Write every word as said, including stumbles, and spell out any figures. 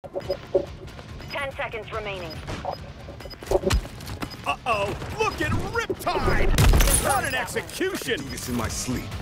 Ten seconds remaining. Uh-oh! Look at Riptide! What an execution! Do this in my sleep.